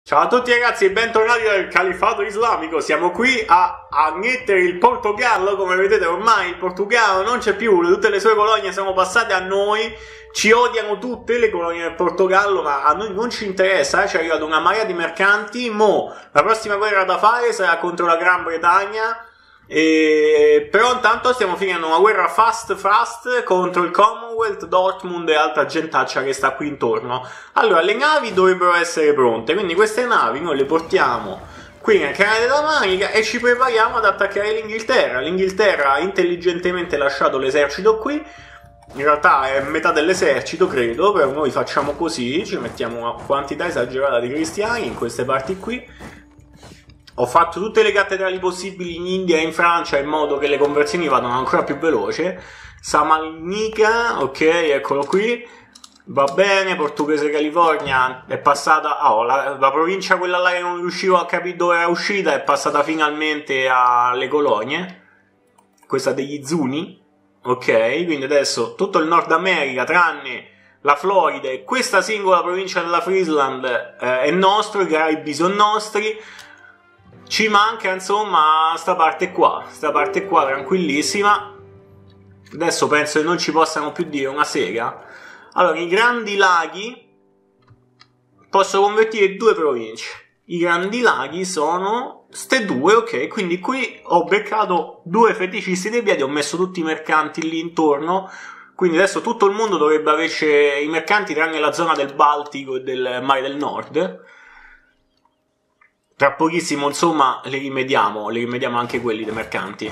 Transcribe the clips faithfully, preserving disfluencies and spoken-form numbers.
Ciao a tutti ragazzi e bentornati dal Califfato Islamico. Siamo qui a annettere il Portogallo. Come vedete ormai il Portogallo non c'è più, tutte le sue colonie sono passate a noi. Ci odiano tutte le colonie del Portogallo, ma a noi non ci interessa, eh? Ci è arrivata una marea di mercanti. Mo la prossima guerra da fare sarà contro la Gran Bretagna. E... però intanto stiamo finendo una guerra fast fast contro il Commonwealth, Dortmund e altra gentaccia che sta qui intorno. Allora, le navi dovrebbero essere pronte, quindi queste navi noi le portiamo qui nel canale della Manica e ci prepariamo ad attaccare l'Inghilterra. L'Inghilterra ha intelligentemente lasciato l'esercito qui, in realtà è metà dell'esercito credo, però noi facciamo così, ci mettiamo una quantità esagerata di cristiani in queste parti qui. Ho fatto tutte le cattedrali possibili in India e in Francia in modo che le conversioni vadano ancora più veloce. Samalnica, ok, eccolo qui. Va bene, Portoghese California è passata... Oh, la, la provincia quella là che non riuscivo a capire dove era uscita è passata finalmente alle colonie. Questa degli Zuni, ok, quindi adesso tutto il Nord America tranne la Florida e questa singola provincia della Friesland eh, è nostro, i Caraibi sono nostri. Ci manca insomma sta parte qua, sta parte qua tranquillissima. Adesso penso che non ci possano più dire una sega. Allora, i Grandi Laghi posso convertire due province. I Grandi Laghi sono ste due, ok, quindi qui ho beccato due feticisti dei piedi, ho messo tutti i mercanti lì intorno. Quindi adesso tutto il mondo dovrebbe averci i mercanti tranne la zona del Baltico e del Mare del Nord. Tra pochissimo, insomma, li rimediamo, li rimediamo anche quelli dei mercanti.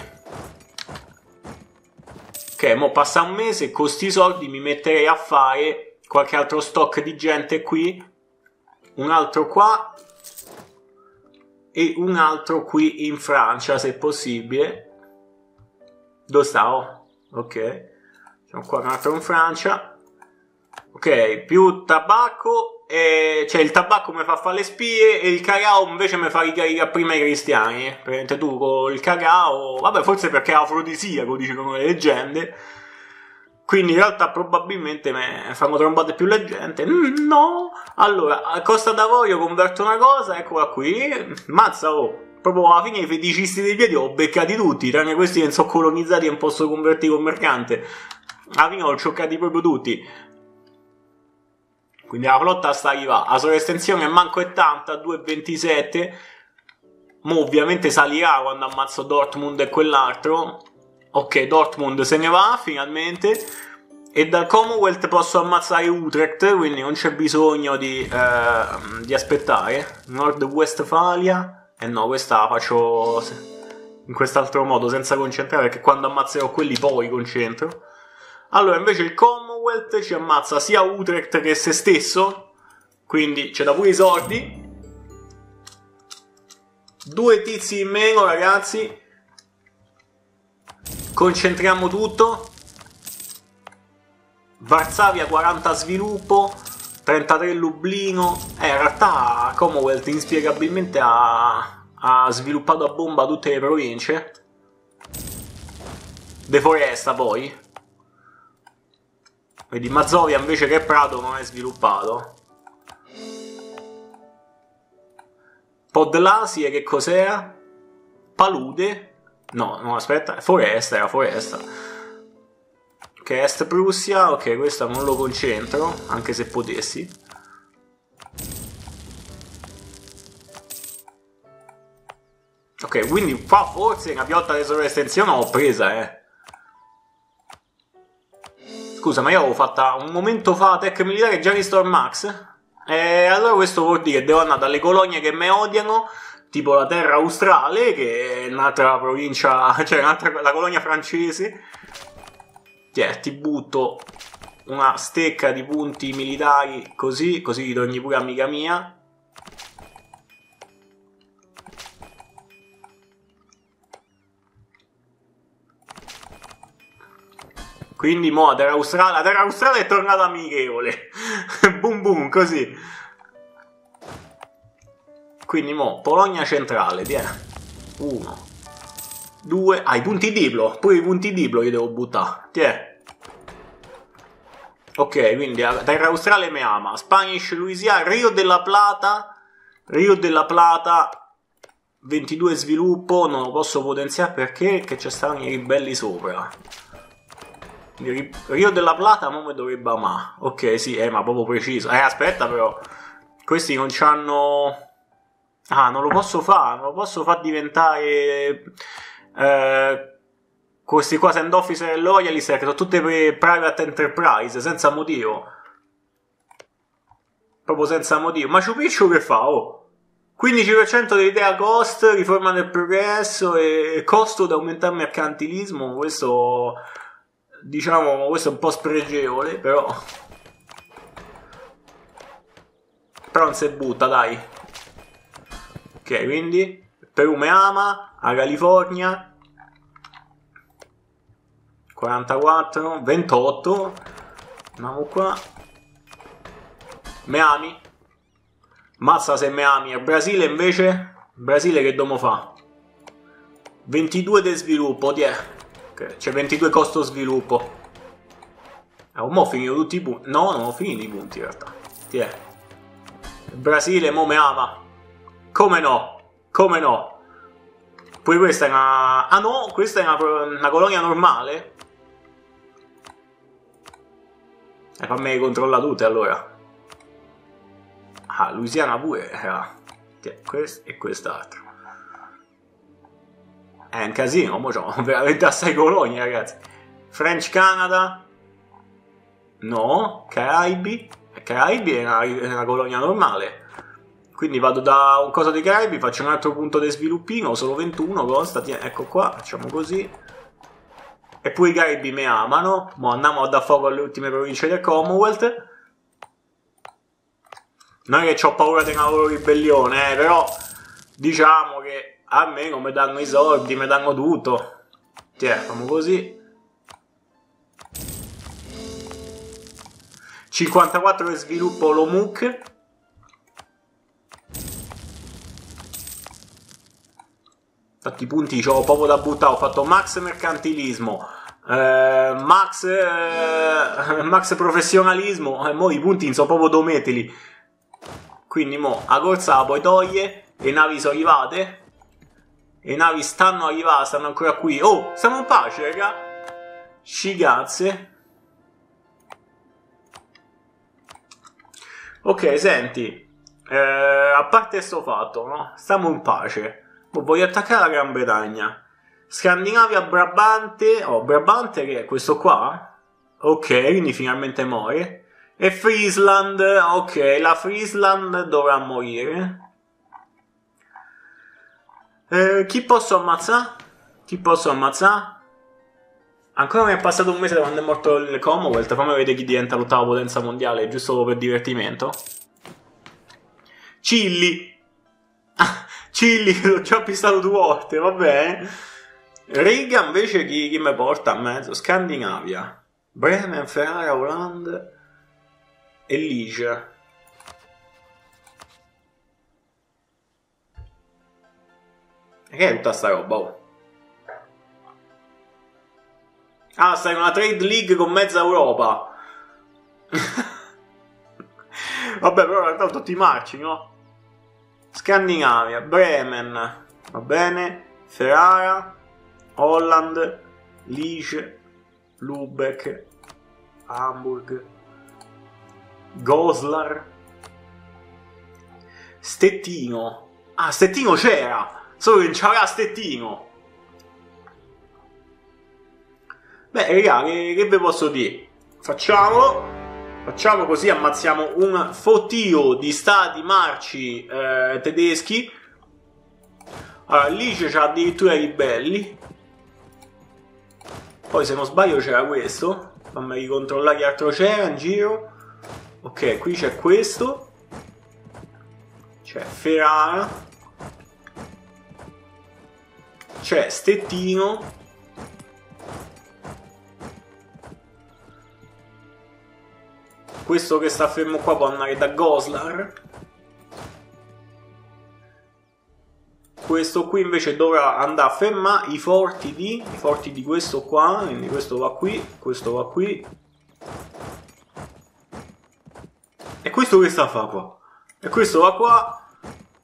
Ok, mo passa un mese, con sti soldi mi metterei a fare qualche altro stock di gente qui, un altro qua e un altro qui in Francia, se possibile. Dove sta? Oh, ok, siamo qua un altro in Francia. Ok, più tabacco. E cioè il tabacco mi fa fare le spie e il cacao invece mi fa ricaricare prima i cristiani. Praticamente tu con il cacao, vabbè, forse perché è afrodisiaco, dicono le leggende. Quindi in realtà probabilmente mi fanno trombate più la gente. No! Allora, a Costa d'Avorio converto una cosa, eccola qui. Mazza, oh! Proprio alla fine i feticisti dei piedi ho beccati tutti, tranne questi che non sono colonizzati e non posso convertire con mercante. Alla fine ho cioccati proprio tutti. Quindi la flotta sta arrivando, la sovraestensione manco è tanta, due virgola ventisette. Mo ovviamente salirà quando ammazzo Dortmund e quell'altro. Ok, Dortmund se ne va finalmente. E dal Commonwealth posso ammazzare Utrecht, quindi non c'è bisogno di, eh, di aspettare. Nord Westfalia. Eh no, questa la faccio in quest'altro modo, senza concentrare, perché quando ammazzerò quelli poi concentro. Allora, invece il Commonwealth ci ammazza sia Utrecht che se stesso, quindi c'è da pure i soldi. Due tizi in meno, ragazzi. Concentriamo tutto. Varsavia quaranta sviluppo, trentatré Lublino. Eh, in realtà Commonwealth inspiegabilmente ha, ha sviluppato a bomba tutte le province. Deforesta poi. Vedi, Mazovia invece che Prato non è sviluppato. Podlasie che cos'era? Palude? No, no, aspetta, foresta, era foresta. Ok, Est Prussia, ok, questo non lo concentro, anche se potessi. Ok, quindi qua forse una piotta di sovraestensione l'ho presa, eh. Scusa, ma io avevo fatta un momento fa Tech Militare già di Storm Max? E allora questo vuol dire che devo andare dalle colonie che mi odiano, tipo la Terra Australe, che è un'altra provincia, cioè un'altra, la colonia francese. Tiè, ti butto una stecca di punti militari così, così ti torni pure amica mia. Quindi mo la Terra Australe, la Terra Australe è tornata amichevole. Boom boom, così. Quindi mo Polonia centrale, tiè. Uno. Due. Ah, i punti diplo. Pure i punti diplo li devo buttare. Tiè. Ok, quindi la Terra Australe mi ama. Spanish Louisiana, Rio della Plata Rio della Plata, ventidue sviluppo, non lo posso potenziare perché che ci stanno i ribelli sopra. Rio della Plata, ma mi dovrebbe amare. Ok, sì, eh, ma proprio preciso. Eh, aspetta però, questi non c'hanno... Ah, non lo posso fare, non lo posso far diventare... Eh... Questi qua Sand Officer e Loyalist, che sono tutte private enterprise, senza motivo. Proprio senza motivo. Machu Picchu che fa? Oh, quindici per cento dell'idea cost, riforma del progresso e costo da aumentare il mercantilismo. Questo, diciamo, questo è un po' spregevole, però... Però non si butta, dai. Ok, quindi Perù me ama, a California... quarantaquattro, ventotto, andiamo qua, Miami, mazza se Miami, il Brasile invece, Brasile che dobbiamo fare? ventidue di sviluppo, ti è, okay. C'è ventidue costo sviluppo, eh, mo ho finito tutti i punti, no, non ho finito i punti in realtà, ti è, il Brasile mo me ama, come no, come no, poi questa è una, ah no, questa è una, una colonia normale? E fammi controllare tutte allora. Ah, Louisiana pure era. Questo e quest'altro. È un casino, mo c'ho veramente assai colonie, ragazzi. French Canada. No, Caraibi. Caraibi è una, è una colonia normale. Quindi vado da un coso dei Caraibi, faccio un altro punto di sviluppino, solo ventuno, consta, ecco qua, facciamo così. E poi i Caraibi mi amano. Mo andiamo a dar fuoco alle ultime province del Commonwealth. Non è che ho paura di una loro ribellione, eh, però diciamo che a me non mi danno i soldi, mi danno tutto. Tiè, facciamo così. cinquantaquattro di sviluppo l'Omuk. Infatti i punti c'ho proprio da buttare, ho fatto max mercantilismo, eh, max, eh, max professionalismo, e mo i punti non so proprio dove metterli. Quindi mo a corsa la poi toglie, le navi sono arrivate, le navi stanno arrivate, stanno ancora qui. Oh, siamo in pace, raga. Scigazze. Ok, senti, eh, a parte sto fatto, no? Stiamo in pace. Voglio attaccare la Gran Bretagna. Scandinavia, Brabante. Oh, Brabante che è questo qua? Ok, quindi finalmente muore. E Friesland. Ok, la Friesland dovrà morire. Eh, chi posso ammazzare? Chi posso ammazzare? Ancora non è passato un mese da quando è morto il Commonwealth. Fammi vedere chi diventa l'ottava potenza mondiale, giusto per divertimento. Chili. Chili, l'ho già pistato due volte, va bene. Riga invece chi, chi mi porta a mezzo? Scandinavia, Bremen, Ferrara, Olanda e Ligia. E che è tutta sta roba? Oh? Ah, stai in una trade league con mezza Europa. Vabbè, però in realtà tutti i marci, no? Scandinavia, Bremen, va bene, Ferrara, Holland, Liege, Lübeck, Hamburg, Goslar, Stettino. Ah, Stettino c'era, solo che non c'era Stettino. Beh, raga, che, che vi posso dire? Facciamolo. Facciamo così, ammazziamo un fottio di stati marci eh, tedeschi. Allora, lì c'è addirittura i ribelli. Poi se non sbaglio c'era questo. Fammi ricontrollare che altro c'era in giro. Ok, qui c'è questo. C'è Ferrara. C'è Stettino. Questo che sta fermo qua può andare da Goslar. Questo qui invece dovrà andare a fermare i forti di i forti di questo qua. Quindi questo va qui, questo va qui. E questo che sta a fare qua? E questo va qua.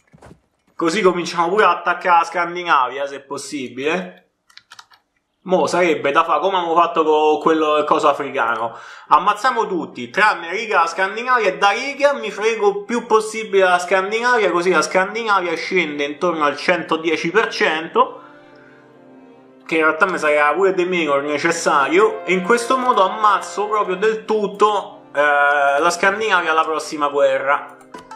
Così cominciamo pure ad attaccare la Scandinavia, se è possibile. Mo sarebbe da fare come abbiamo fatto con quello coso africano. Ammazziamo tutti, tranne riga la Scandinavia, e da riga mi frego più possibile la Scandinavia, così la Scandinavia scende intorno al centodieci per cento, che in realtà mi sarà pure di meno il necessario, e in questo modo ammazzo proprio del tutto eh, la Scandinavia alla prossima guerra.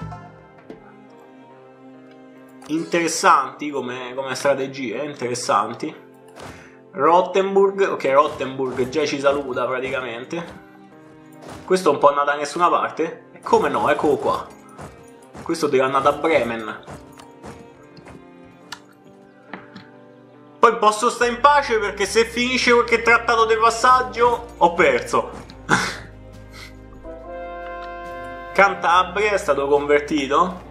Interessanti come, come strategie, interessanti. Rottenburg, ok, Rottenburg già ci saluta praticamente. Questo non può andare da nessuna parte? E come no, eccolo qua. Questo deve andare a Bremen. Poi posso stare in pace perché se finisce qualche trattato di passaggio ho perso. Cantabria è stato convertito.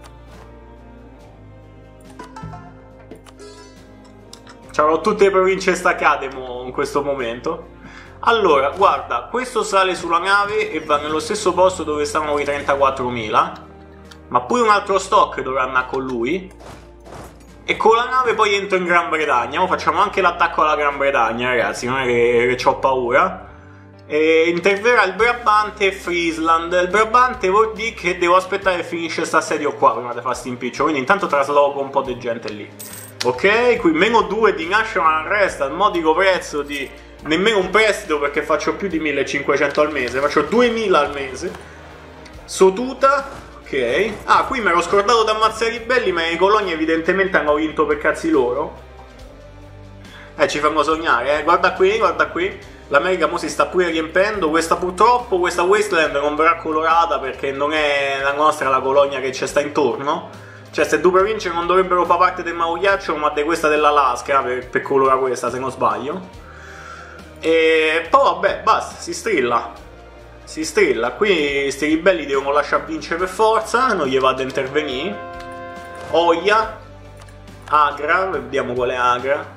C'avrò tutte le province staccate in questo momento. Allora, guarda, questo sale sulla nave e va nello stesso posto dove stavano i trentaquattromila. Ma pure un altro stock dovrà andare con lui. E con la nave poi entro in Gran Bretagna. Ora facciamo anche l'attacco alla Gran Bretagna, ragazzi, non è che, che ho paura. E interverrà il Brabante e Friesland. Il Brabante vuol dire che devo aspettare che finisce sta assedio qua prima di fare sto impiccio. Quindi intanto trasloco un po' di gente lì. Ok, qui meno due di National Arrest al modico prezzo di nemmeno un prestito, perché faccio più di millecinquecento al mese, faccio duemila al mese. Sotuta, ok. Ah, qui mi ero scordato di ammazzare i ribelli, ma i coloni evidentemente hanno vinto per cazzi loro. Eh, ci fanno sognare, eh. Guarda qui, guarda qui. L'America mo si sta pure riempendo. Questa purtroppo, questa Wasteland non verrà colorata perché non è la nostra la colonia che ci sta intorno. Cioè, queste due province non dovrebbero far parte del Mago Ghiaccio, ma di questa dell'Alaska, per, per colorare questa, se non sbaglio. E poi vabbè, basta, si strilla. Si strilla. Qui sti ribelli devono lasciare vincere per forza, non gli vado a intervenire. Oia, Agra, vediamo qual è Agra.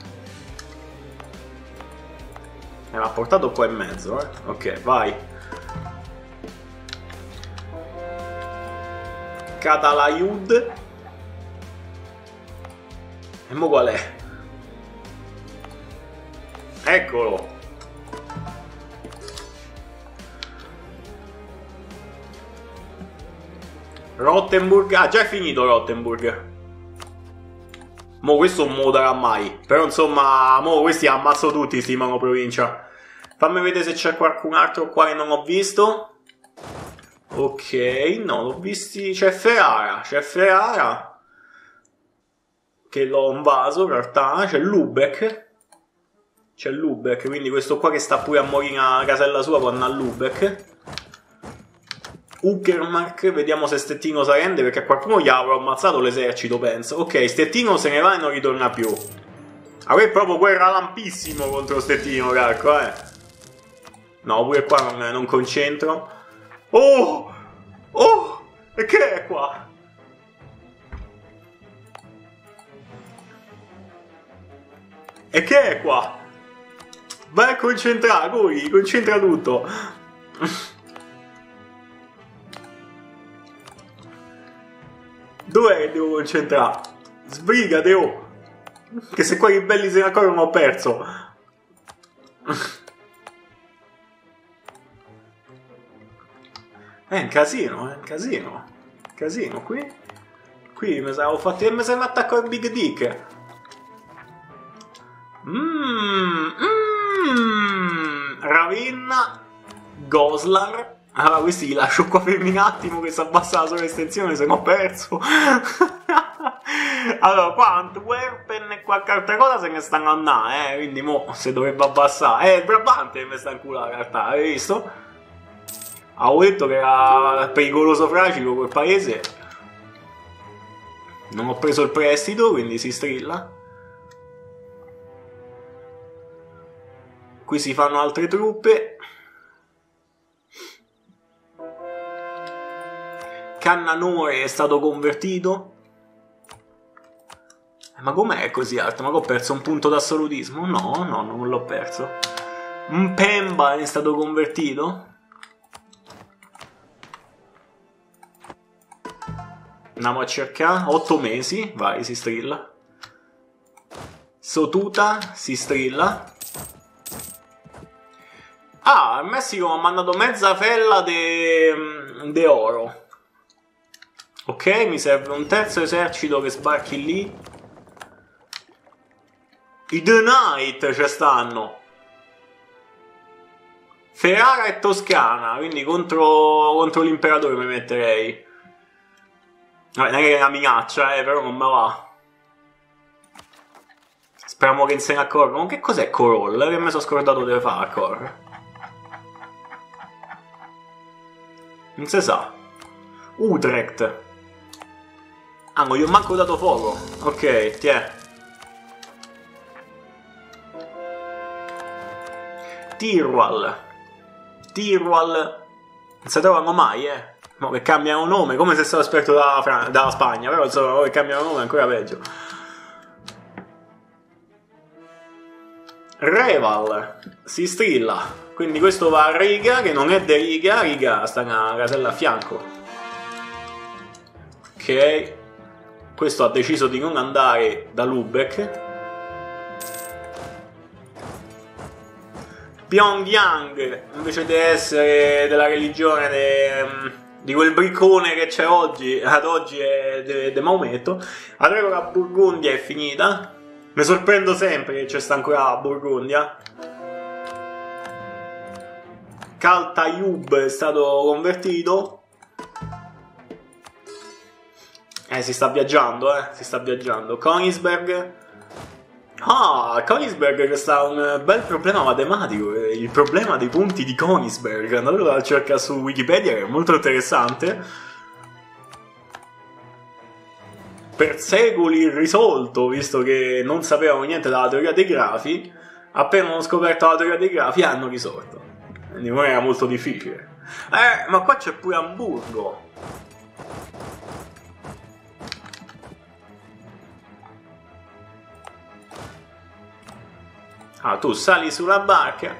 Me l'ha portato qua in mezzo, eh. Ok, vai. Catalayud. E mo qual è? Eccolo. Rottenburg. Ah, già è finito Rottenburg. Mo questo non me lo darà mai. Però insomma, mo questi ammazzo tutti, stimano provincia. Fammi vedere se c'è qualcun altro qua che non ho visto. Ok, no, l'ho visti. C'è Ferrara, c'è Ferrara. Che l'ho invaso in realtà. C'è Lubeck. C'è Lubeck, quindi questo qua che sta pure a morire a casella sua può andare a Lubeck. Uckermark, vediamo se Stettino si rende, perché a qualcuno gli avrò ammazzato l'esercito, penso. Ok, Stettino se ne va e non ritorna più. Avrei proprio guerra lampissimo contro Stettino, calco, eh. No, pure qua non, non concentro. Oh! Oh! E che è qua? E che è qua? Vai a concentrare, corri, concentra tutto. Dov'è che devo concentrare? Sbrigate, oh! Che se qua i ribelli se ne accorgono ho perso. È un casino, è un casino. Casino, qui. Qui mi sarò fatti. Mi serve attacco al Big Dick. Mmm. Mmm. Ravenna. Goslar. Allora questi li lascio qua fermi un attimo che si abbassa la sovraestensione, se no ho perso. Allora qua Antwerpen e qualche altra cosa se ne stanno andando, eh, quindi mo se dovrebbe abbassare. Eh, il Brabante mi sta in culo in realtà, hai visto? Avevo detto che era pericoloso fragico quel paese. Non ho preso il prestito, quindi si strilla. Qui si fanno altre truppe. Cannanore è stato convertito. Ma com'è così alto? Ma che ho perso un punto d'assolutismo? No, no, non l'ho perso. Mpemba è stato convertito? Andiamo a cercare. otto mesi. Vai, si strilla. Sotuta, si strilla. Ah, il Messico mi ha mandato mezza fella de, de oro. Ok, mi serve un terzo esercito che sbarchi lì. I The Knight ci stanno. Ferrara e Toscana, quindi contro, contro l'imperatore mi metterei. Vabbè, non è che è una minaccia, eh, però non me va. Speriamo che se ne accorgono. Che cos'è Corolla? Che mi sono scordato deve fare a correre. Non si sa. Utrecht. Ah, non gli ho manco dato fuoco. Ok, tiè. Tirwal. Tirwal. Non si trovano mai, eh. No, che cambiano nome, come se stavo esperto dalla, Fran dalla Spagna. Però insomma, che cambiano nome è ancora peggio. Reval. Si strilla. Quindi questo va a Riga, che non è de Riga. Riga sta una casella a fianco. Ok. Questo ha deciso di non andare da Lubeck. Pyongyang, invece di essere della religione de, di quel briccone che c'è oggi, ad oggi è di Maometto. Allora la Burgundia è finita. Mi sorprendo sempre che c'è sta ancora la Burgundia. Kaltayub è stato convertito. Eh, si sta viaggiando, eh, si sta viaggiando. Königsberg. Ah, Königsberg che sta un bel problema matematico. Il problema dei punti di Königsberg. Andatelo a cercare su Wikipedia, che è molto interessante. Per secoli irrisolto, visto che non sapevano niente dalla teoria dei grafi. Appena hanno scoperto la teoria dei grafi hanno risolto. Quindi non era molto difficile. Eh, ma qua c'è pure Amburgo. Ah, tu sali sulla barca.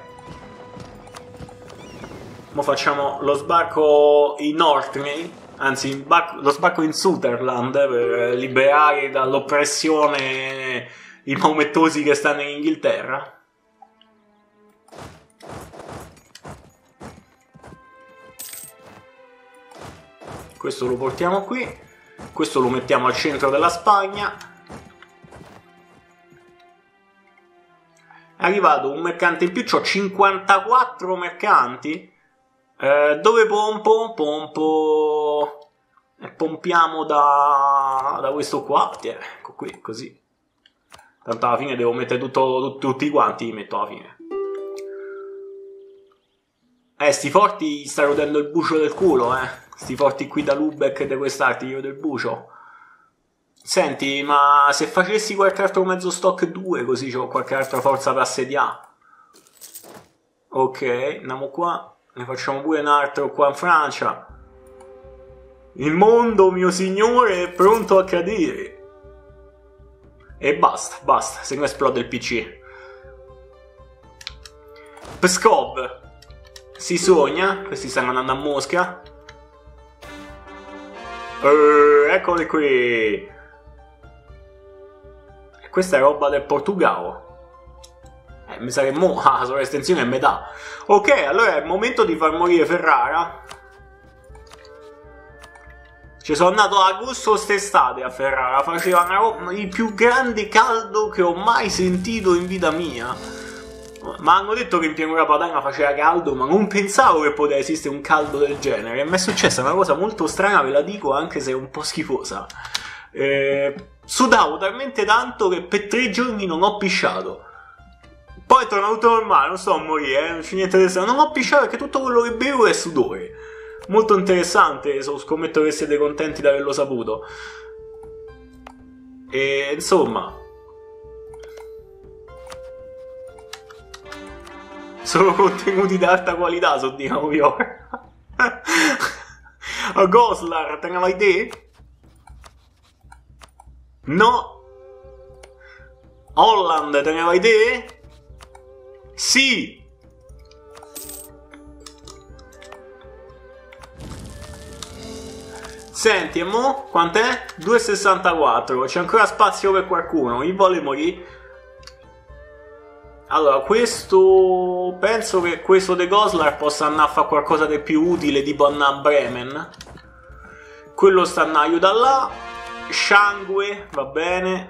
Mo facciamo lo sbarco in Orkney. Anzi, lo sbarco in Sutherland per liberare dall'oppressione i maomettosi che stanno in Inghilterra. Questo lo portiamo qui. Questo lo mettiamo al centro della Spagna. È arrivato un mercante in più, c'ho cinquantaquattro mercanti. Eh, dove pompo? Pompo... E pompiamo da... da questo qua. Tiè, ecco qui, così. Tanto alla fine devo mettere tutto, tutto, tutti quanti, li metto alla fine. Eh, sti forti sta rodendo il bucio del culo, eh. Sti forti qui da Lubeck e da quest'altri, io del bucio. Senti, ma se facessi qualche altro mezzo stock due, così c'ho qualche altra forza per assediare. Ok, andiamo qua. Ne facciamo pure un altro qua in Francia. Il mondo, mio signore, è pronto a cadere. E basta, basta, se no esplode il P C. Pskov. Si sogna. Questi stanno andando a Mosca. Uh, eccoli qui. Questa è roba del Portogallo. Eh, mi sa che mo ah, la sovraestensione è metà. Ok, allora è il momento di far morire Ferrara. Ci sono andato a agosto st'estate a Ferrara. Faceva una roba, il più grande caldo che ho mai sentito in vita mia. Ma hanno detto che in pianura padana faceva caldo, ma non pensavo che poteva esistere un caldo del genere. E mi è successa una cosa molto strana, ve la dico, anche se è un po' schifosa. Eh, sudavo talmente tanto che per tre giorni non ho pisciato. Poi è tornato tutto normale, non sto a morire, eh, non c'è niente di strano. Non ho pisciato perché tutto quello che bevo è sudore. Molto interessante, so, scommetto che siete contenti di averlo saputo. E insomma, sono contenuti di alta qualità, so diciamo io. A Goslar, te ne vai te? No. Holland, te ne vai te? Sì. Senti, e mo? Quant'è? due e sessantaquattro. C'è ancora spazio per qualcuno. Chi vuole morire? Allora, questo... penso che questo De Goslar possa andare a fare qualcosa di più utile, tipo andare a Bremen. Quello sta a aiutare là. Shangue, va bene.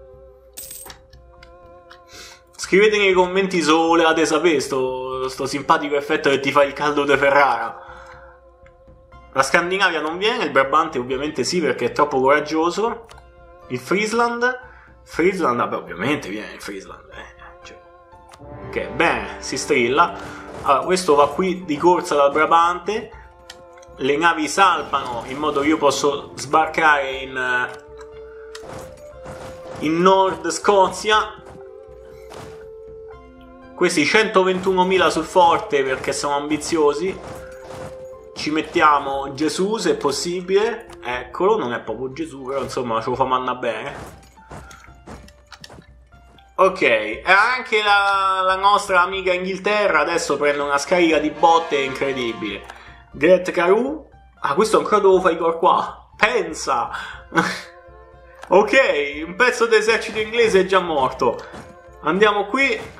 Scrivete nei commenti se volevate sapere sto, sto simpatico effetto che ti fa il caldo de Ferrara. La Scandinavia non viene, il Brabante ovviamente sì perché è troppo coraggioso. Il Friesland, Friesland, vabbè ovviamente viene il Friesland. Eh, cioè. Ok, bene, si strilla. Allora, questo va qui di corsa dal Brabante. Le navi salpano in modo che io posso sbarcare in, in Nord Scozia. Questi centoventunomila sul forte perché sono ambiziosi. Ci mettiamo Gesù se possibile. Eccolo, non è proprio Gesù, però insomma ce lo fa manna bene. Ok, e anche la, la nostra amica Inghilterra adesso prende una scarica di botte incredibile. Gret Caru. Ah, questo ancora devo fare i gol qua. Pensa. Ok, un pezzo d'esercito inglese è già morto. Andiamo qui.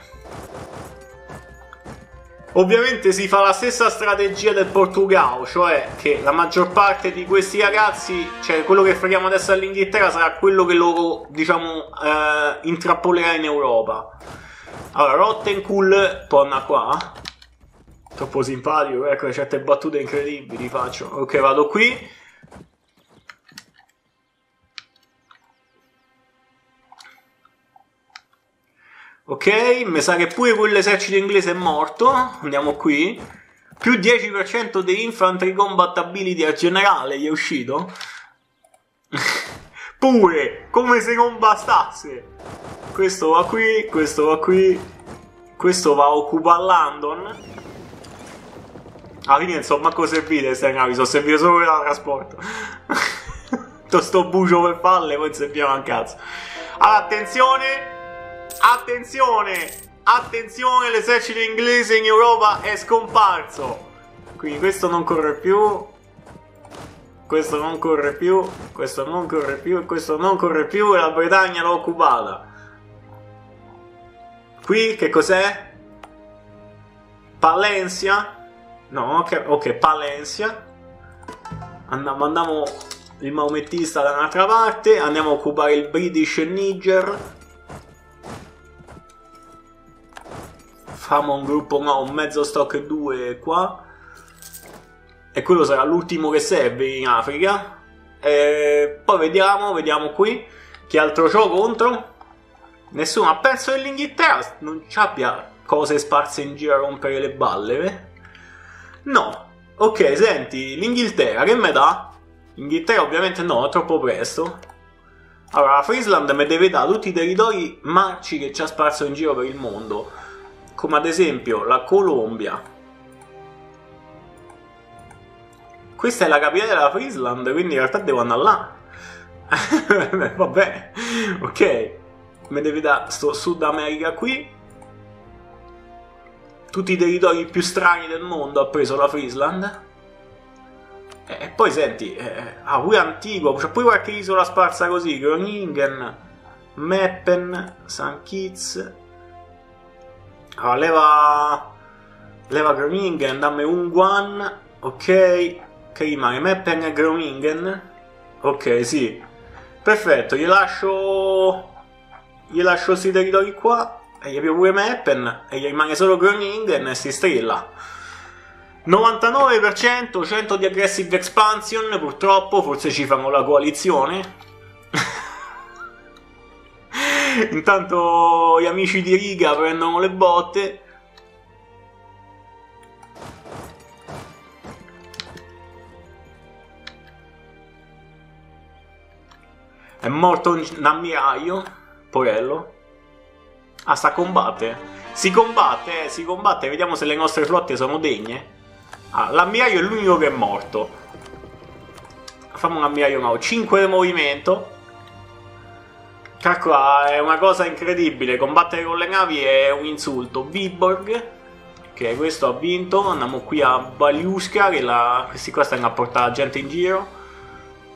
Ovviamente si fa la stessa strategia del Portogallo, cioè che la maggior parte di questi ragazzi, cioè quello che freghiamo adesso all'Inghilterra sarà quello che loro, diciamo, eh, intrappolerà in Europa. Allora, Rottenkuhl può andare qua. Troppo simpatico, ecco, certe battute incredibili faccio. Ok, vado qui. Ok, mi sa che pure quell'esercito inglese è morto. Andiamo qui. Più dieci per cento di infantry combat ability al generale gli è uscito. Pure, come se non bastasse. Questo va qui, questo va qui. Questo va a occupare London. Alla fine insomma cosa servite queste navi? Sono servite solo per il trasporto. Tutto sto bucio per palle, poi serviamo a cazzo. Allora, attenzione. Attenzione, attenzione, l'esercito inglese in Europa è scomparso. Quindi questo non corre più. Questo non corre più. Questo non corre più. Questo non corre più. E la Bretagna l'ha occupata. Qui che cos'è? Palencia. No, ok, ok, Palencia. Andiamo, andiamo il maomettista da un'altra parte. Andiamo a occupare il British Niger. Famo un gruppo, no, un mezzo stock due qua. E quello sarà l'ultimo che serve in Africa. E poi vediamo, vediamo qui. Che altro c'ho contro? Nessuno. Ma penso che l'Inghilterra non ci abbia cose sparse in giro a rompere le balle, eh? No. Ok, senti, l'Inghilterra che me dà? L'Inghilterra ovviamente no, è troppo presto. Allora, la Friesland mi deve dare tutti i territori marci che ci ha sparso in giro per il mondo. Come ad esempio la Colombia. Questa è la capitale della Friesland, quindi in realtà devo andare là. Va bene. Ok. Mi deve dare sto Sud America qui. Tutti i territori più strani del mondo ha preso la Friesland. E poi senti, eh, ah, pure Antigua, c'è pure qualche isola sparsa così. Groningen, Meppen, Saint Kitts. Allora, leva leva Groningen, dammi un Guan. Ok, che rimane Meppen e Groningen. Ok, sì, perfetto, gli lascio gli lascio questi territori qua e gli apro pure Meppen e gli rimane solo Groningen e si strilla. Novantanove per cento, cento di aggressive expansion. Purtroppo forse ci fanno la coalizione. Intanto gli amici di Riga prendono le botte. È morto un ammiraglio, porello. Ah, sta a combattere. Si combatte, eh, si combatte. Vediamo se le nostre flotte sono degne. Ah, l'ammiraglio è l'unico che è morto. Facciamo un ammiraglio nuovo. cinque di movimento. Calcola, è una cosa incredibile. Combattere con le navi è un insulto. Viborg, che questo ha vinto. Andiamo qui a Baliuska, che la... questi qua stanno a portare la gente in giro.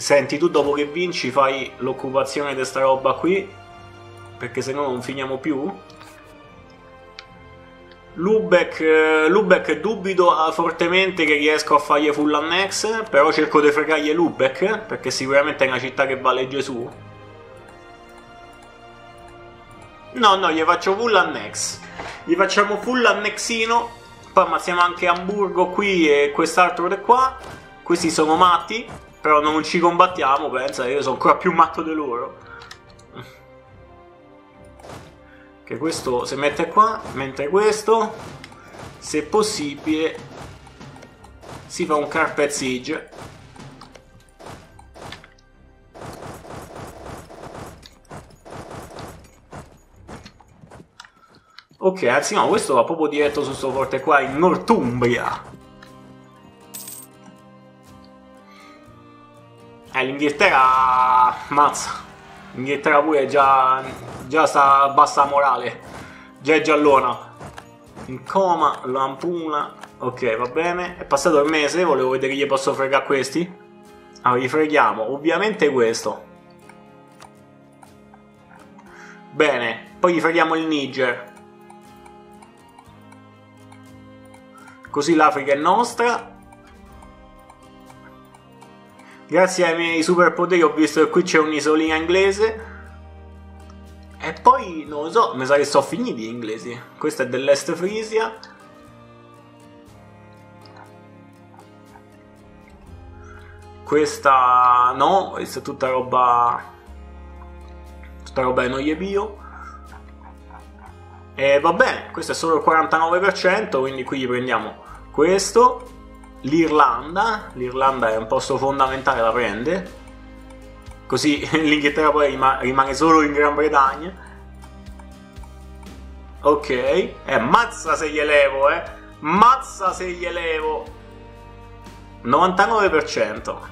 Senti, tu dopo che vinci fai l'occupazione di sta roba qui, perché se no non finiamo più. Lubeck, Lubeck dubito fortemente che riesco a fargli full annex, però cerco di fregargli Lubeck, perché sicuramente è una città che vale Gesù. No, no, gli faccio full annex. Gli facciamo full annexino, poi ammazziamo anche Amburgo qui e quest'altro di qua. Questi sono matti, però non ci combattiamo, pensa, io sono ancora più matto di loro. Che questo si mette qua, mentre questo, se possibile, si fa un carpet siege. Ok, anzi no, questo va proprio diretto su sto forte qua in Northumbria. Eh, l'Inghilterra mazza. L'Inghilterra pure già, già sta bassa morale. Già è giallona. In coma, lampuna. Ok, va bene. È passato il mese, volevo vedere che gli posso fregare questi. Allora, gli freghiamo ovviamente questo. Bene, poi gli freghiamo il Niger. Così l'Africa è nostra. Grazie ai miei superpoteri ho visto che qui c'è un'isolina inglese. E poi, non lo so, mi sa che sono finiti gli inglesi. Questa è dell'Est Frisia. Questa no, questa è tutta roba... Tutta roba che non gli pio. E va bene, questo è solo il quarantanove per cento, quindi qui gli prendiamo questo. L'Irlanda, l'Irlanda è un posto fondamentale, la prende. Così l'Inghilterra poi rima rimane solo in Gran Bretagna. Ok, eh, mazza se gli elevo, eh. Mazza se gli elevo. novantanove per cento.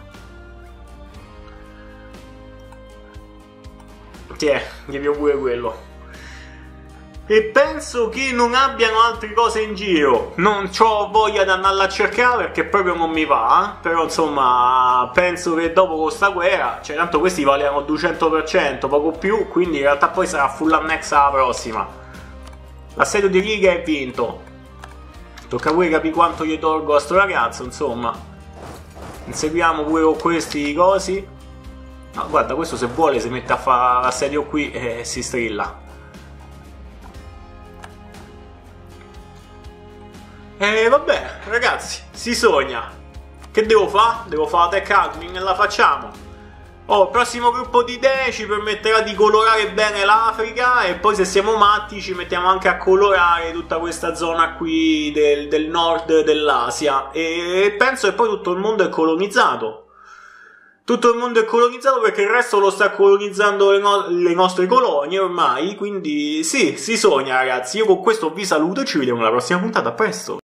Tiè, gli più pure quello. E penso che non abbiano altre cose in giro. Non ho voglia di andarla a cercare perché proprio non mi va. Eh? Però insomma penso che dopo questa guerra, cioè tanto questi valevano duecento per cento, poco più. Quindi in realtà poi sarà full annex alla prossima. L'assedio di Riga è vinto. Tocca pure capire quanto gli tolgo a sto ragazzo, insomma. Inseguiamo pure con questi cosi. No, guarda, questo se vuole si mette a fare l'assedio qui e si strilla. E vabbè, ragazzi, si sogna. Che devo fare? Devo fare la tech admin e la facciamo. Oh, il prossimo gruppo di idee ci permetterà di colorare bene l'Africa e poi se siamo matti ci mettiamo anche a colorare tutta questa zona qui del, del nord dell'Asia. E penso che poi tutto il mondo è colonizzato. Tutto il mondo è colonizzato perché il resto lo sta colonizzando le, no le nostre colonie ormai. Quindi sì, si sogna, ragazzi. Io con questo vi saluto e ci vediamo alla prossima puntata. A presto!